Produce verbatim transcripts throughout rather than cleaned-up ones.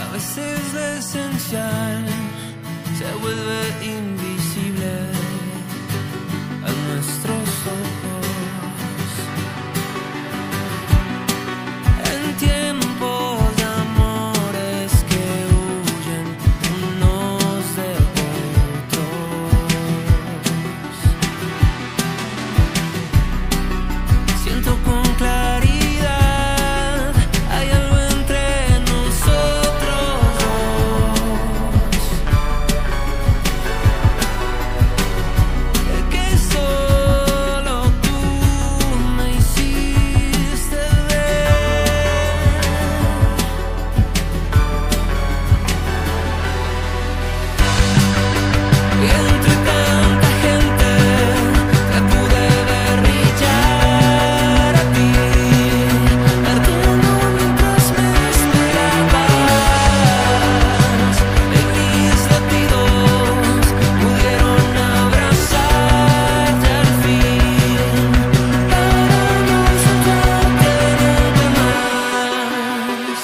A veces lo esencial se vuelve invisible a nuestros ojos. En tiempos de amores que huyen unos de otros, siento con claridad, hay algo entre nosotros dos, que solo tú me hiciste ver. Y entre tanta gente te pude ver brillar a ti, ardiendo mientras me esperabas. En mis latidos pudieron abrazarte al fin, para no soltarte nunca más.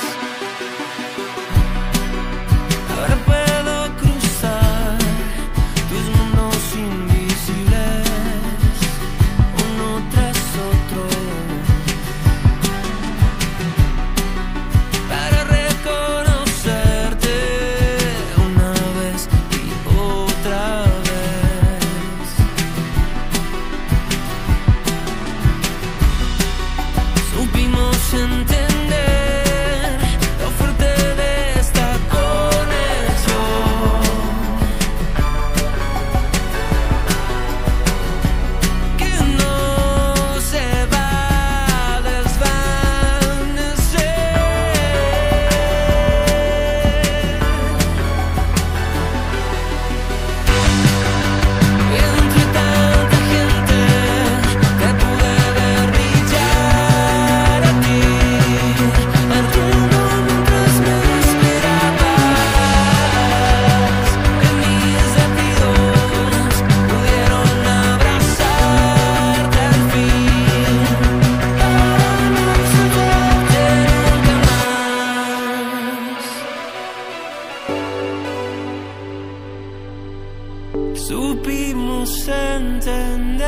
Ahora puedo cruzar tus mundos invisibles, uno tras otro, para reconocerte una vez y otra vez. Supimos entender lo fuerte de esta conexión, que no se va a desvanecer. Entre tanta gente te pude ver brillar a ti, ardiendo mientras me esperabas. En mis latidos pudieron abrazarte al fin, para no soltarte nunca más. Supimos entender